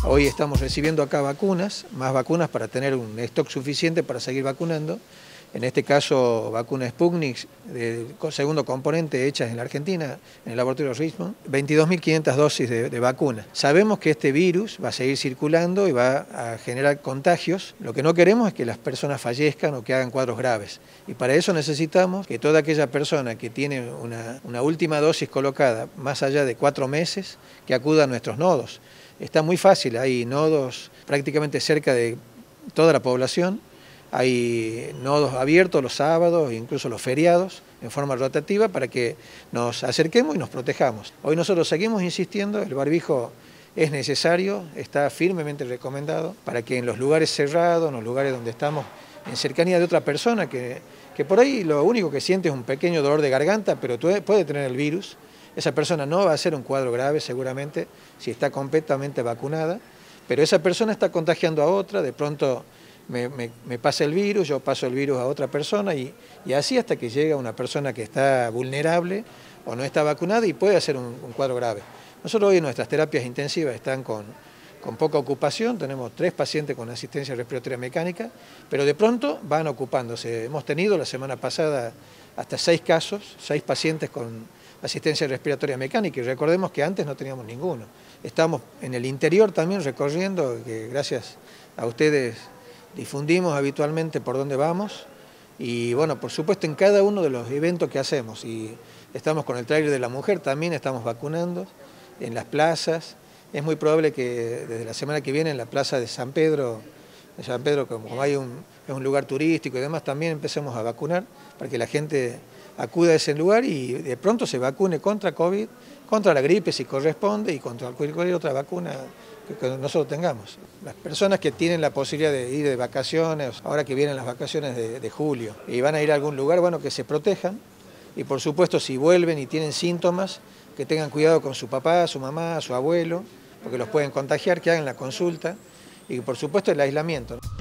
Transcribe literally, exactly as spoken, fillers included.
Hoy estamos recibiendo acá vacunas, más vacunas para tener un stock suficiente para seguir vacunando. En este caso, vacuna Sputnik, de segundo componente, hechas en la Argentina, en el laboratorio Richmond, veintidós mil quinientas dosis de, de vacuna. Sabemos que este virus va a seguir circulando y va a generar contagios. Lo que no queremos es que las personas fallezcan o que hagan cuadros graves. Y para eso necesitamos que toda aquella persona que tiene una, una última dosis colocada más allá de cuatro meses, que acuda a nuestros nodos. Está muy fácil, hay nodos prácticamente cerca de toda la población. Hay nodos abiertos los sábados, incluso los feriados, en forma rotativa para que nos acerquemos y nos protejamos. Hoy nosotros seguimos insistiendo, el barbijo es necesario, está firmemente recomendado para que en los lugares cerrados, en los lugares donde estamos en cercanía de otra persona, que, que por ahí lo único que siente es un pequeño dolor de garganta, pero puede tener el virus, esa persona no va a hacer un cuadro grave seguramente si está completamente vacunada, pero esa persona está contagiando a otra, de pronto Me, me, me pasa el virus, yo paso el virus a otra persona y, y así hasta que llega una persona que está vulnerable o no está vacunada y puede hacer un, un cuadro grave. Nosotros hoy nuestras terapias intensivas están con, con poca ocupación, tenemos tres pacientes con asistencia respiratoria mecánica, pero de pronto van ocupándose. Hemos tenido la semana pasada hasta seis casos, seis pacientes con asistencia respiratoria mecánica y recordemos que antes no teníamos ninguno. Estamos en el interior también recorriendo, que gracias a ustedes difundimos habitualmente por dónde vamos y bueno, por supuesto en cada uno de los eventos que hacemos y estamos con el tráiler de la mujer, también estamos vacunando en las plazas. Es muy probable que desde la semana que viene en la plaza de San Pedro, de San Pedro como hay un, es un lugar turístico y demás, también empecemos a vacunar para que la gente acuda a ese lugar y de pronto se vacune contra COVID, contra la gripe si corresponde y contra cualquier otra vacuna que nosotros tengamos. Las personas que tienen la posibilidad de ir de vacaciones, ahora que vienen las vacaciones de, de julio, y van a ir a algún lugar, bueno, que se protejan, y por supuesto si vuelven y tienen síntomas, que tengan cuidado con su papá, su mamá, su abuelo, porque los pueden contagiar, que hagan la consulta, y por supuesto el aislamiento, ¿no?